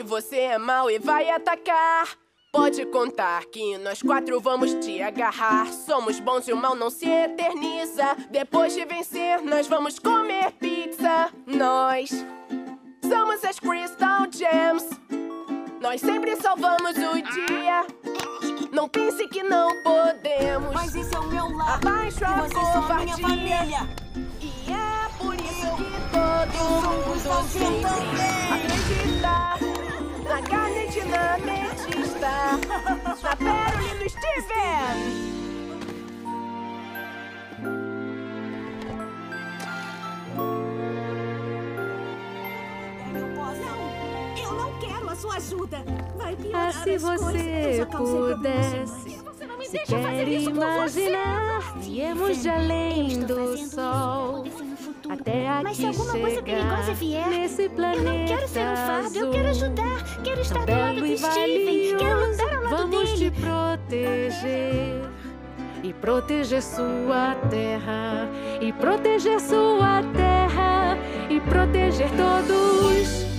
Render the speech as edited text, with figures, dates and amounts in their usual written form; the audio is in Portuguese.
Se você é mau e vai atacar, pode contar que nós 4 vamos te agarrar. Somos bons e o mal não se eterniza. Depois de vencer, nós vamos comer pizza. Nós somos as Crystal Gems. Nós sempre salvamos o dia. Não pense que não podemos. Mas esse é o meu lar. Abaixo a Vocês são a minha covardia. família. E é por isso que todo mundo sempre acredita na carne dinamitista, na Pérola e no Steven. Eu não quero a sua ajuda. Vai piorar Ah, se as coisas. você Eu já causei problemas pudesse, demais. Você não me se deixa fazer quer isso com imaginar, viemos de além do sol, até aqui Mas se alguma coisa perigosa chegar, vier, nesse eu planeta não quero ser um fardo, eu azul. quero ajudar. Quero estar Tão do lado belo do e Steven. Quero valioso, lutar ao lado vamos dele. te proteger e proteger sua terra, e proteger sua terra, e proteger todos.